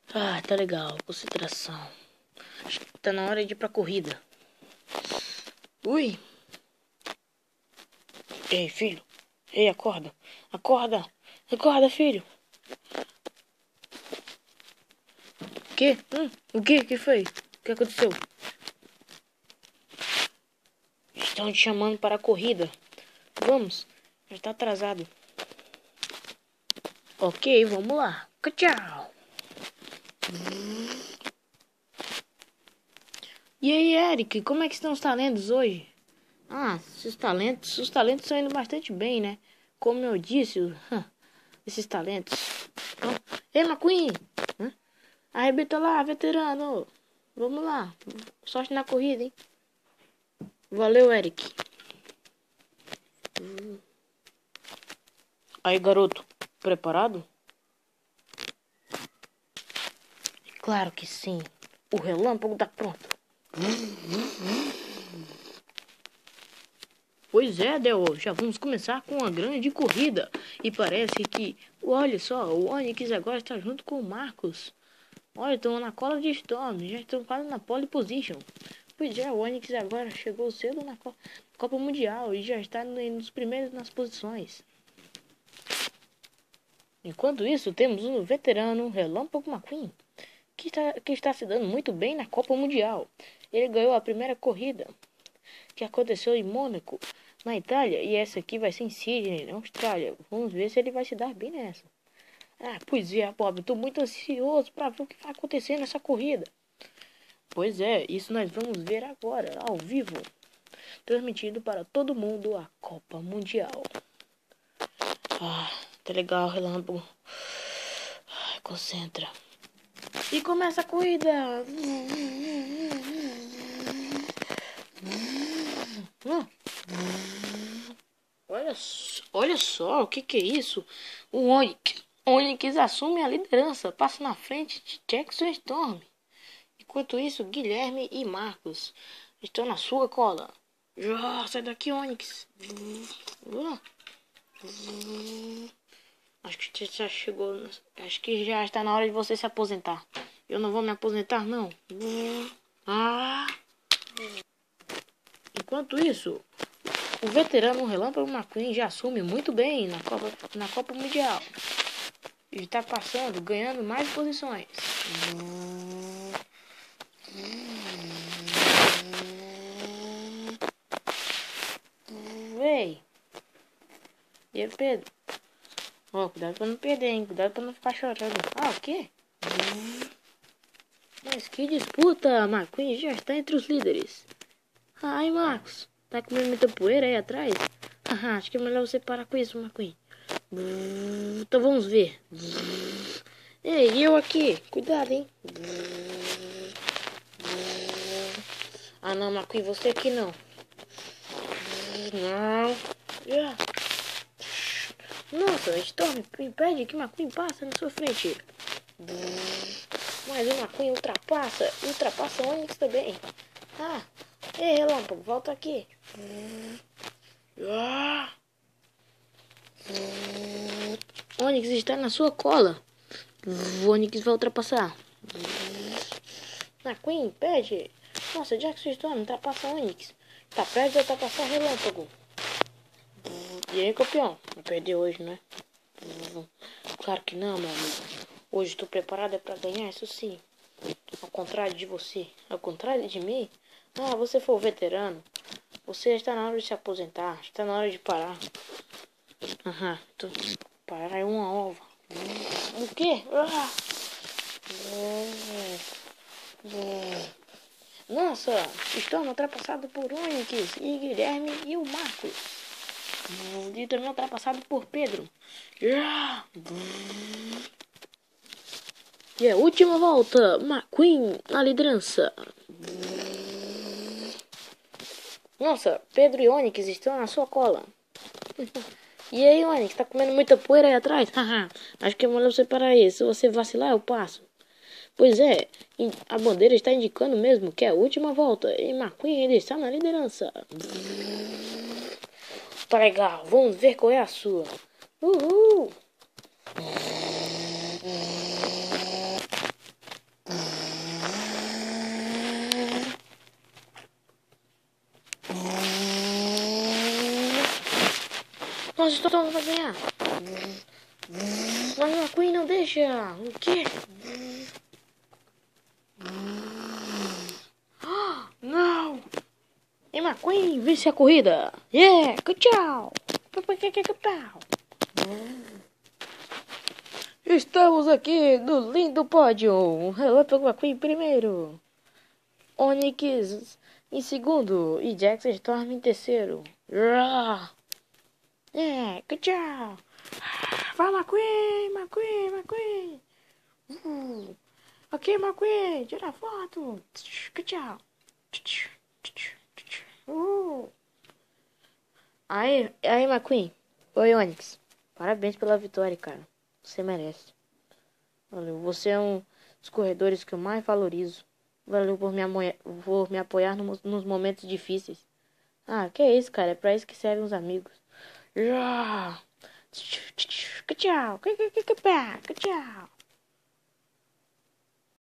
Ah, tá legal. Concentração. Acho que tá na hora de ir pra corrida. Ui. Ei, filho. Ei, acorda. Acorda. Acorda, filho. Que? O que? Que foi? O que aconteceu? Estão te chamando para a corrida. Vamos. Já tá atrasado. Ok, vamos lá. Tchau. E aí, Eric, como é que estão os talentos hoje? Ah, os talentos estão indo bastante bem, né? Como eu disse, esses talentos. Ei, McQueen! Arrebenta lá, veterano! Vamos lá. Sorte na corrida, hein? Valeu, Eric. Aí, garoto. Preparado? Claro que sim. O relâmpago tá pronto. Pois é, Del, já vamos começar com uma grande corrida. E parece que, olha só, o Onix agora está junto com o Marcos. Olha, estão na cola de Storm, já estão quase na pole position. Pois é, o Onix agora chegou cedo na Copa Mundial e já está nos primeiros nas posições. Enquanto isso, temos um veterano, Relâmpago McQueen, que está se dando muito bem na Copa Mundial. Ele ganhou a primeira corrida, que aconteceu em Mônaco, na Itália, e essa aqui vai ser em Sydney, na Austrália. Vamos ver se ele vai se dar bem nessa. Ah, pois é, Bob, estou muito ansioso para ver o que vai acontecer nessa corrida. Pois é, isso nós vamos ver agora, ao vivo, transmitido para todo mundo a Copa Mundial. Ah, tá legal, Relâmpago. Concentra. E começa a corrida. Olha só, o que é isso? O Onix assume a liderança, passa na frente de Jackson Storm. Enquanto isso, Guilherme e Marcos estão na sua cola. Sai daqui, Onix. Acho que já chegou. Acho que já está na hora de você se aposentar. Eu não vou me aposentar, não. Enquanto isso, o veterano Relâmpago McQueen já assume muito bem na Copa Mundial. E está passando, ganhando mais posições. Ei! E aí, Pedro? Cuidado pra não perder, hein? Cuidado pra não ficar chorando. O quê? Mas que disputa! McQueen já está entre os líderes. Ai, Marcos, tá comendo muita poeira aí atrás? Acho que é melhor você parar com isso, McQueen. Então vamos ver. Ei, eu aqui. Cuidado, hein? Não, McQueen, você aqui não. Não. Nossa, Storm, impede que McQueen passe na sua frente. Mas o McQueen ultrapassa o Onix também. Ei, Relâmpago, volta aqui. Onix está na sua cola. O Onix vai ultrapassar. McQueen, pede. Nossa, Jackson Storm ultrapassa o Onix. Tá perto de ultrapassar Relâmpago. E aí, campeão? Vai perder hoje, né? Claro que não, meu amigo. Hoje estou preparado para ganhar, isso sim. Ao contrário de você. Ao contrário de mim. Você foi o veterano. Você já está na hora de se aposentar. Está na hora de parar. Parar é uma ova. O quê? Nossa, estou ultrapassado por Onix e Guilherme e o Marcos. E também ultrapassado por Pedro. E a última volta, McQueen na liderança. Nossa, Pedro e Onix estão na sua cola. E aí, Onix, tá comendo muita poeira aí atrás? Acho que é melhor você parar aí. Se você vacilar, eu passo. Pois é, a bandeira está indicando mesmo que é a última volta. E McQueen ainda está na liderança. Tá legal, vamos ver qual é a sua. Uhul! Nós estamos pra ganhar. Mas o McQueen não deixa. O quê? Não! E McQueen vence a corrida. Yeah! Tchau! Estamos aqui no lindo pódio. Relâmpago McQueen primeiro. Onix em segundo. E Jackson Storm em terceiro. Yeah! Tchau! Vai, McQueen! Ok, McQueen, tira a foto! Tchau! Aí, McQueen. Oi, Onix. Parabéns pela vitória, cara. Você merece. Valeu. Você é um dos corredores que eu mais valorizo. Valeu por me apoiar nos momentos difíceis. Ah, que é isso, cara? É pra isso que servem os amigos. Tchau! Tchau!